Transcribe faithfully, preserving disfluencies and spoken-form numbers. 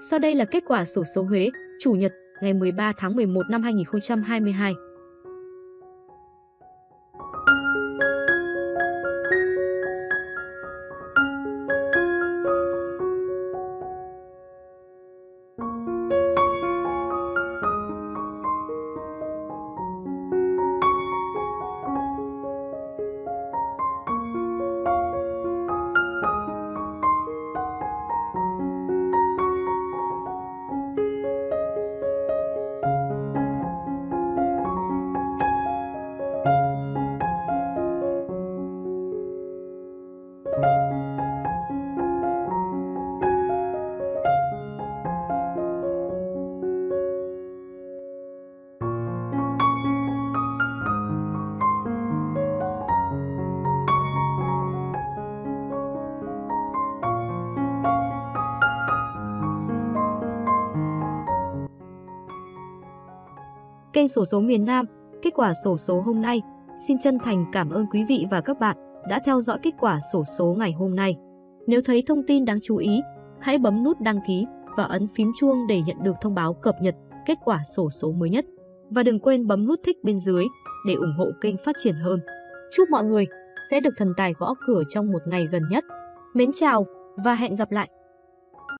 Sau đây là kết quả xổ số Huế, Chủ nhật, ngày mười ba tháng mười một năm hai nghìn không trăm hai mươi hai. Kênh Xổ số miền Nam, kết quả xổ số hôm nay. Xin chân thành cảm ơn quý vị và các bạn đã theo dõi kết quả xổ số ngày hôm nay. Nếu thấy thông tin đáng chú ý, hãy bấm nút đăng ký và ấn phím chuông để nhận được thông báo cập nhật kết quả xổ số mới nhất. Và đừng quên bấm nút thích bên dưới để ủng hộ kênh phát triển hơn. Chúc mọi người sẽ được thần tài gõ cửa trong một ngày gần nhất. Mến chào và hẹn gặp lại!